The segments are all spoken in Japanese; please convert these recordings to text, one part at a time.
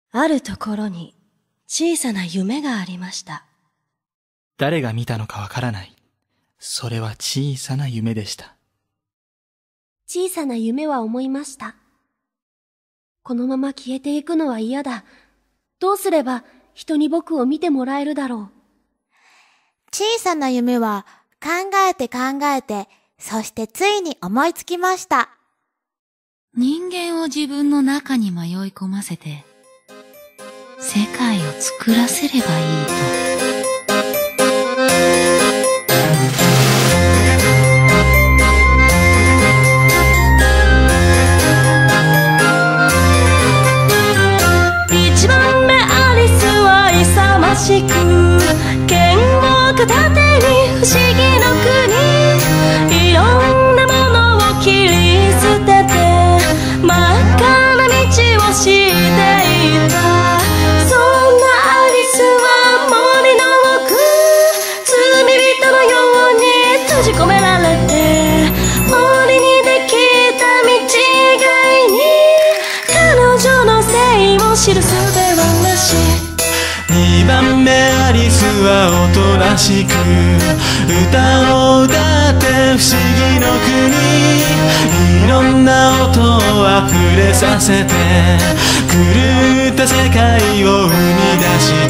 あるところに小さな夢がありました。 誰が見たのかわからない。それは小さな夢でした。 小さな夢は思いました。このまま消えていくのは嫌だ。どうすれば人に僕を見てもらえるだろう。 小さな夢は考えて、そしてついに思いつきました。 人間を自分の中に迷い込ませて、世界を作らせればいいと。 一番目アリスは勇ましく、剣を片手に不思議の国、いろんなものを切り捨てて真っ赤な道をしていた。そんなアリスは森の奥、罪人のように閉じ込められて、森にできた道がいに彼女のせいを知る術はなし。 二番目アリスはおとなしく歌を歌って不思議の国、いろんな音をあふれさせて狂った世界を生み出した。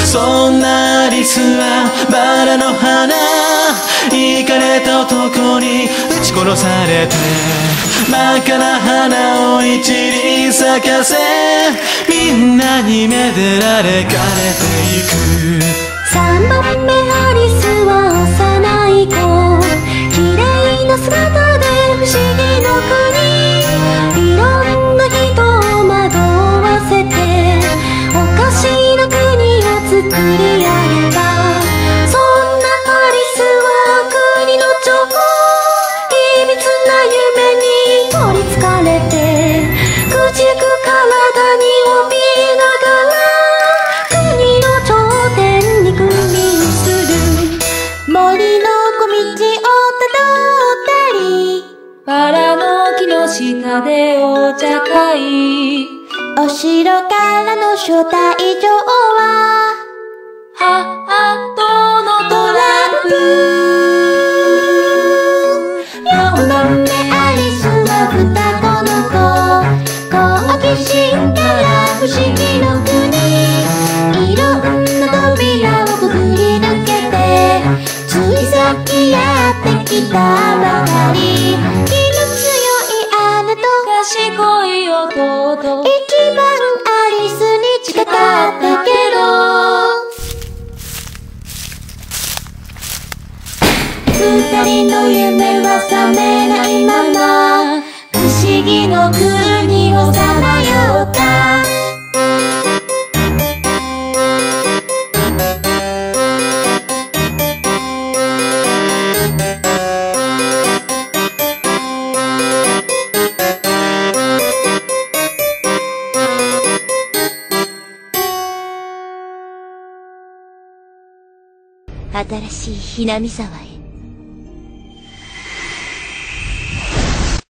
そんなアリスはバラの花、イカれた男に撃ち殺されて真っ赤な花を一輪咲かせ、みんなにめでられ枯れてゆく。 三番目アリスは幼い子、綺麗な姿で不思議の国、いろんな人を惑わせておかしな国を作り上げた。そんなアリスは国の女王、秘密な夢に取りつかれて朽ちゆく体に怯えながら国の頂点に君臨する。森の小道をたどったり、 バラの木の下でお茶会、 お城からの招待状はハートのトランプ。 4番目アリスは双子の子、好奇心から不思議の国、いろんな扉をくぐり抜けてついさっきやってきたばかり。気の強い姉と賢い弟、 一番アリスに近かったけど、二人の夢は覚めないまま不思議の国をさまよった。新しいひなみ沢へ。